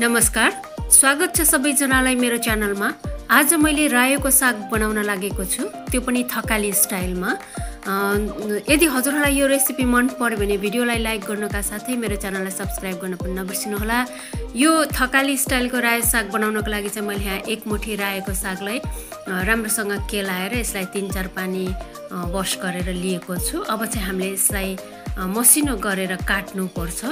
नमस्कार, स्वागत छ सबैजनालाई मेरो च्यानलमा। आज मैले रायोको साग बनाउन लागेको छु, त्यो पनि थकाली स्टाइलमा। यदि हजुरहरूलाई यो रेसिपी मन पर्यो भने भिडियोलाई लाइक गर्नका साथै मेरो च्यानललाई सब्स्क्राइब गर्न पनि नबिर्सिनुहोला। यो थकाली स्टाइलको रायो साग बनाउनको लागि चाहिँ मैले यहाँ एक मुठी रायोको सागलाई राम्रोसँग केलाएर यसलाई 3-4 पानी वाश गरेर लिएको छु। अब चाहिँ हामीले यसलाई मसिनो गरेर काट्नु पर्छ।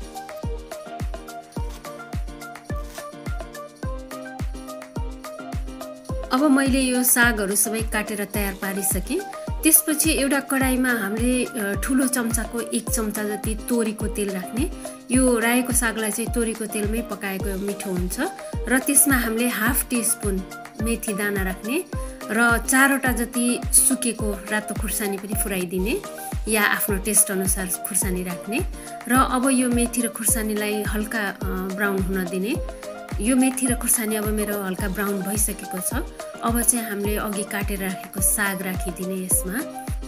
अब मैले यो सागहरू सबै काटेर तयार पारिसकेँ। त्यसपछि एउटा कडाईमा हामीले ठुलो चम्चाको 1 चम्चा जति तोरीको तेल राख्ने। यो रायोको सागलाई चाहिँ तोरीको तेलमै पकाएको मिठो हुन्छ। र त्यसमा हामीले 1/2 टीस्पुन मेथी दाना राख्ने र 4वटा जति सुकेको रातो खुर्सानी पनि फुराइदिने या आफ्नो टेस्ट अनुसार खुर्सानी राख्ने। र अब यो मेथी र खुर्सानीलाई हल्का ब्राउन हुन दिने। यो मेथी र खुर्सानी अब मेरो हल्का ब्राउन भइसकेको छ। अब चाहिँ हामीले अघि काटेर राखेको साग राखिदिने यसमा।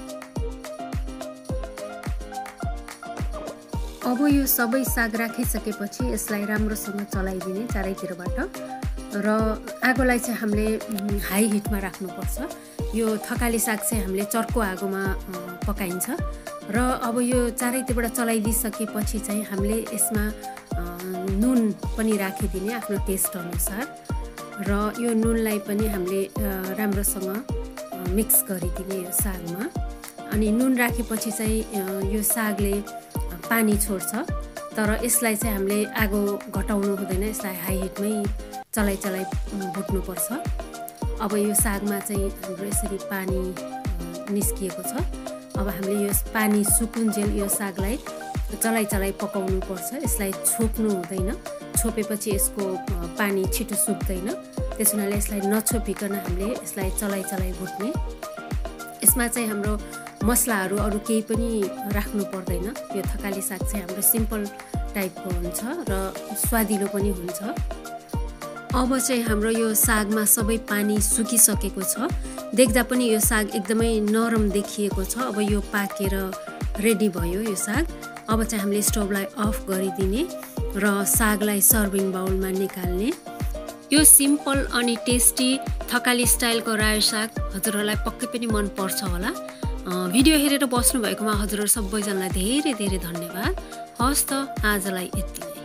अब यो सबै साग राखिसकेपछि यसलाई राम्रोसँग चलाइदिने चारैतिरबाट। र आगोलाई चाहिँ हामीले हाई हिटमा राख्नुपर्छ। यो थकाली साग चाहिँ हामीले चर्को आगोमा पकाइन्छ। र अब यो चारैतिरबाट चलाइदिइसकेपछि चाहिँ हामीले यसमा नुन पनि राखिदिने आफ्नो टेस्ट अनुसार। र यो नुनलाई पनि हामीले राम्रोसँग मिक्स गरिदिने यो सागमा। अनि नुन राखेपछि चाहिँ यो सागले पानी छोड्छ, तर यसलाई चाहिँ हामीले आगो घटाउनु हुँदैन। यसलाई हाई हिटमै चलाइ भुट्नुपर्छ। अब यो सागमा चाहिँ हाम्रो यसरी पानी निस्किएको छ। अब हामीले यो पानी सुकुन्जेल यो सागलाई चलाइ पकाउनु पर्छ। यसलाई छोप्नु हुँदैन, छोपेपछि यसको पानी छिटो सुक्दैन। त्यस हुनाले यसलाई नछोपिकन हामीले यसलाई चलाइ भुट्ने। यसमा चाहिँ हाम्रो मसलाहरू अरू केही पनि राख्नु पर्दैन। यो थकाली साग चाहिँ हाम्रो सिम्पल टाइपको हुन्छ र स्वादिलो पनि हुन्छ। अब चाहिँ हाम्रो यो सागमा सबै पानी सुकिसकेको छ। देख्दा पनि यो साग एकदमै नरम देखिएको छ। अब यो पाकेर रेडी भयो यो साग। अब चाहिँ हामीले स्टोभलाई अफ गरिदिने र सागलाई सर्भिङ बाउलमा निकाल्ने। यो सिम्पल अनि टेस्टी थकाली स्टाइलको रायो साग हजुरहरूलाई पक्कै पनि मन पर्छ होला। भिडियो हेरेर बस्नु भएकोमा हजुरहरू सबैजनालाई धेरै धेरै धन्यवाद। हस् त आजलाई यति।